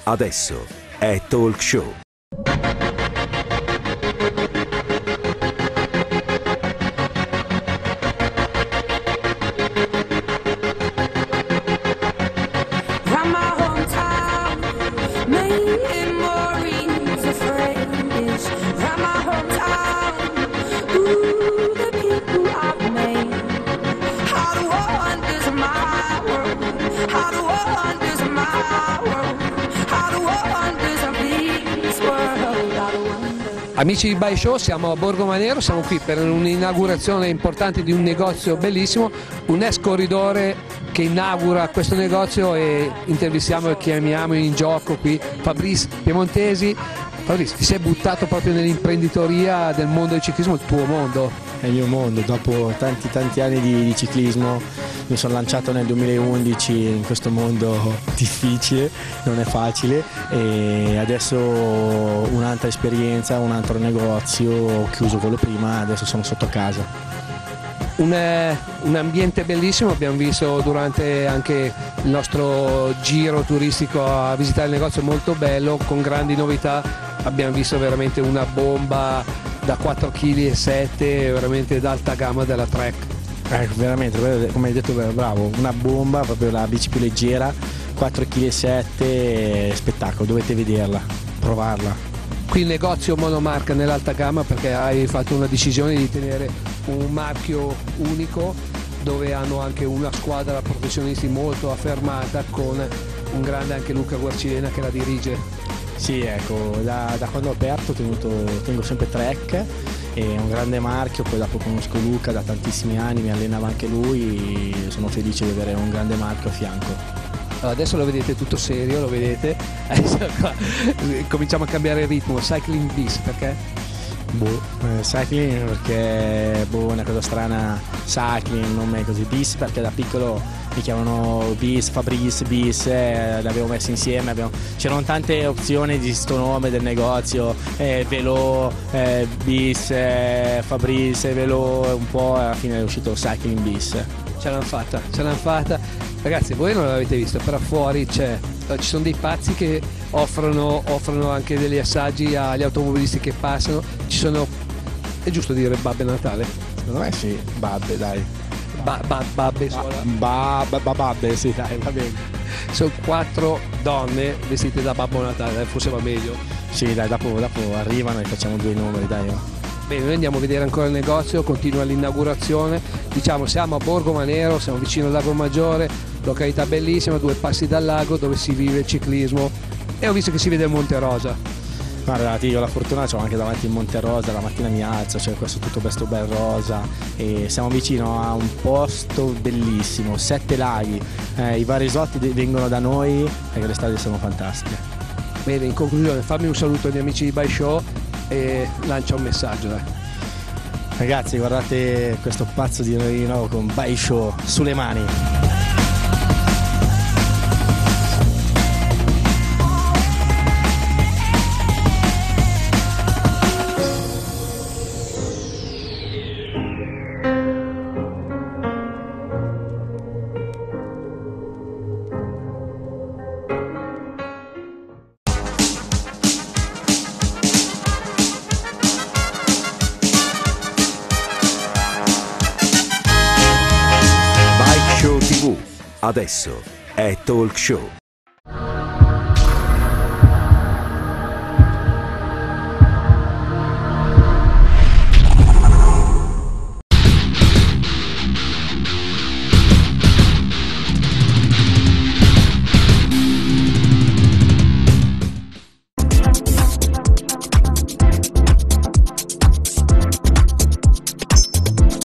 Adesso è Talk Show. Amici di By Show, siamo a Borgo Manero, siamo qui per un'inaugurazione importante di un negozio bellissimo, un ex corridore che inaugura questo negozio e intervistiamo e chiamiamo in gioco qui Fabrice Piemontesi. Fabrice, ti sei buttato proprio nell'imprenditoria del mondo del ciclismo, il tuo mondo? È il mio mondo, dopo tanti anni di ciclismo mi sono lanciato nel 2011 in questo mondo difficile, non è facile, e adesso un'altra esperienza, un altro negozio, ho chiuso quello prima, adesso sono sotto casa. Un ambiente bellissimo, abbiamo visto durante anche il nostro giro turistico a visitare il negozio, molto bello, con grandi novità, abbiamo visto veramente una bomba da 4,7 kg, veramente d'alta gamma della Trek. Veramente, come hai detto, bravo, una bomba, proprio la bici più leggera, 4,7 kg, spettacolo, dovete vederla, provarla. Qui il negozio monomarca nell'alta gamma perché hai fatto una decisione di tenere un marchio unico dove hanno anche una squadra professionisti molto affermata con un grande anche Luca Guarcilena che la dirige. Sì, ecco, da quando ho aperto tengo sempre Trek, è un grande marchio, poi dopo conosco Luca da tantissimi anni, mi allenava anche lui, sono felice di avere un grande marchio a fianco. Allora, adesso lo vedete tutto serio, lo vedete, cominciamo a cambiare il ritmo, Cycling Bis, perché? Cycling perché una cosa strana, cycling, non è così, Bis perché da piccolo mi chiamano Bis, Fabrice, Bis, l'avevo messo insieme, c'erano tante opzioni di sto nome del negozio, Velo, Bis, Fabrice, Velo, un po', alla fine è uscito Cycling Bis. Ce l'hanno fatta. Ragazzi, voi non l'avete visto, però fuori ci sono dei pazzi che offrono anche degli assaggi agli automobilisti che passano. È giusto dire Babbe Natale? Secondo me sì, Babbe, dai. Babbe sola. Babbe, sì, dai, va bene. Sono 4 donne vestite da Babbo Natale, forse va meglio. Sì, dai, dopo arrivano e facciamo 2 numeri, dai. Bene, noi andiamo a vedere ancora il negozio, continua l'inaugurazione. Diciamo, siamo a Borgo Manero, siamo vicino al Lago Maggiore, località bellissima, 2 passi dal lago dove si vive il ciclismo, e ho visto che si vede il Monte Rosa. Guarda, ti dico, la fortuna c'ho anche davanti il Monte Rosa, la mattina mi alzo, c'è questo bel rosa e siamo vicino a un posto bellissimo, 7 laghi, i vari risotti vengono da noi perché le strade sono fantastiche. Bene, in conclusione fammi un saluto agli amici di By Show e lancia un messaggio, dai. Ragazzi, guardate questo pazzo di nuovo con By Show sulle mani. Adesso è Talk Show.